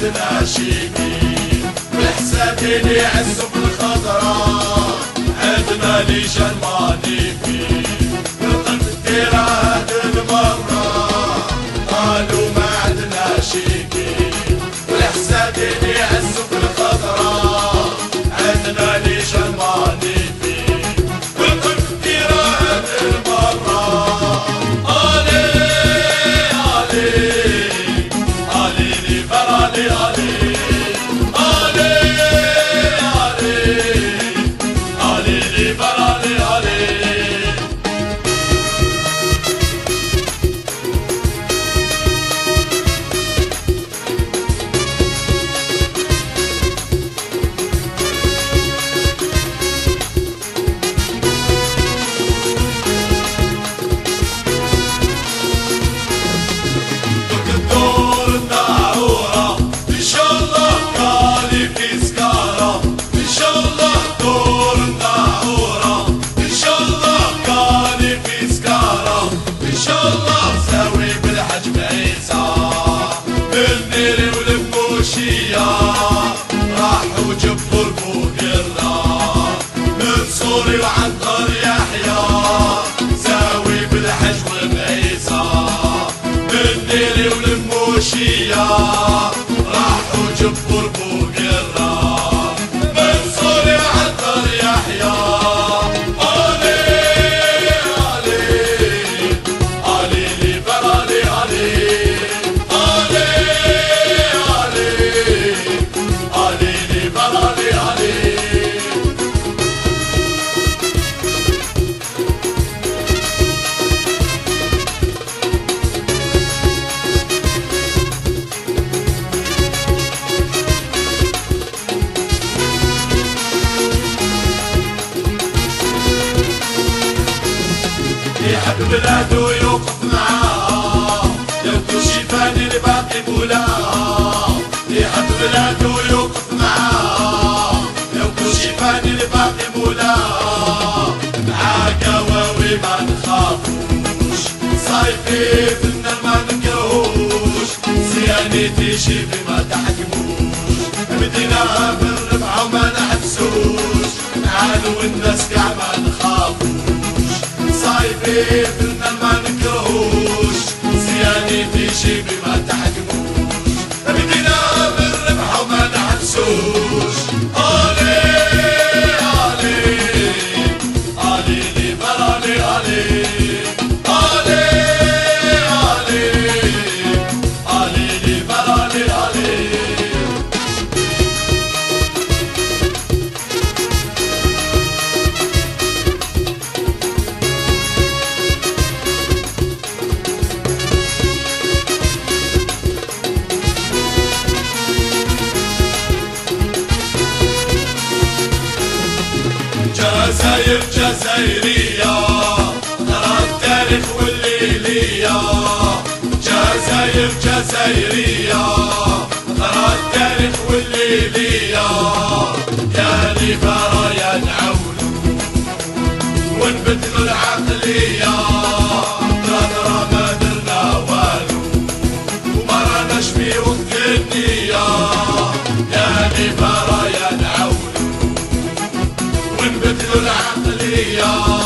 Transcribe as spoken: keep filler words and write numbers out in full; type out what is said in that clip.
عندنا شيكين والحسادين يعزوا بالخضراء عندنا ليجان مانيفين بالقلب الديرة هاد المرة قالوا ما عندنا شيكين والحسادين يعزوا بالخضراء عندنا ليجان مانيفين بالقلب الديرة هاد المرة آلي آلي آلي لي فرالي آلي راحوا جبوا البوكرة من سوري وعنطر يحيى ساوي بالحجم بعيسى من ديري والموشية راحوا جبوا البوكرة من سوري وعنطر يحيى آلي آلي آلي لي برالي آلي يحب بلادو يوقف معاه يبدو شيفاني الباقي بولاه يحب بلادو يوقف معاه يبدو شيفاني الباقي بولاه معاه قواوي ما نخافوش صايفي في النار ما نكرهوش صيانتي شيفي ما تحكموش بدينا بالربعة وما نحبسوش نعالو الناس كاع ما نخافوش صايفي في المال ما نكرهوش صيانتي شيبي ما تحكموش بدينا بالربح وما نحبسوش آلي آلي آلي لي برالي آلي آلي آلي آلي لي برالي آلي جزاير جزايرية ترى التاريخ والليلية جزاير جزايرية ترى التاريخ والليلية يا نفارة يا نعولو ونبدلو العقلية نظرة ما درنا والو وما راناش في وقت النية يا نفارة يا نعولو ونبدلو العقلية